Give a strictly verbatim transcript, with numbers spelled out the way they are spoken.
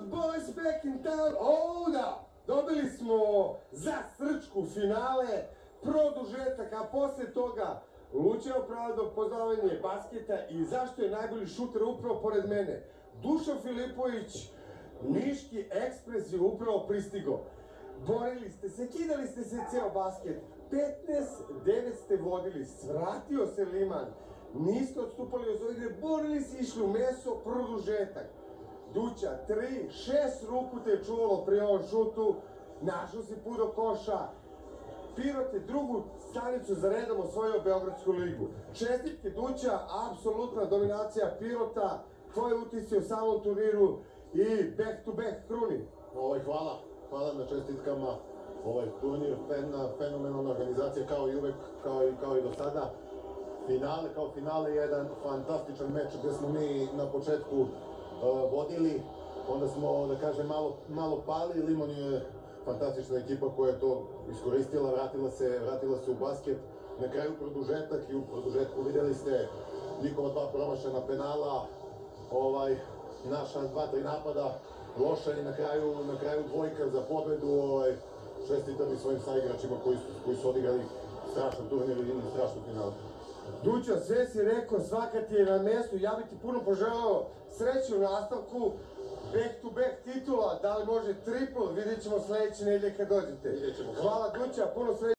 boys back in town. O, da! Dobili smo za Srčku finale, produžetak, a posle toga Lučevo Prado, poznavanje basketa i zašto je najbolji šuter upravo pored mene. Dušan Filipović, Niški Ekspres je upravo pristigo. Borili ste se, kidali ste se ceo basket. petnaest devet ste vodili, svratio se Liman. Niste odstupali od svoje igre, borili se, išli u meso, produžetak. Duća, tri, šest ruku te je čuvalo pri ovom šutu, našao si put do koša. Pirot je drugu stanicu za redom osvojio Beogradsku ligu. Čestitke Duća, apsolutna dominacija Pirota, tvoje utisci u samom turniru i back to back kruni. Ovaj, hvala, hvala na čestitkama. Ovaj turnir, fenomenalna organizacija kao i uvek, kao i, kao i do sada. Finale, kao finale, jedan fantastičan meč gde smo mi na početku uh, vodili, onda smo, da kažem, malo, malo pali. Limon je fantastična ekipa koja je to iskoristila, vratila se, vratila se u basket. Na kraju produžetak i u produžetku videli ste njihova dva promašena penala, ovaj, naša dva, tri napada, loša i na kraju, na kraju dvojka za pobedu. Ovaj, čestitam i svojim saigračima koji su, koji su odigrali strašan turnir i strašnu finalu. Duća, sve si rekao, svaka ti je na mestu, ja bih ti puno poželao sreće u nastavku, back to back titula, da li može triple, vidjet ćemo sledeće nedelje kad dođete. Hvala Duća, puno sreće.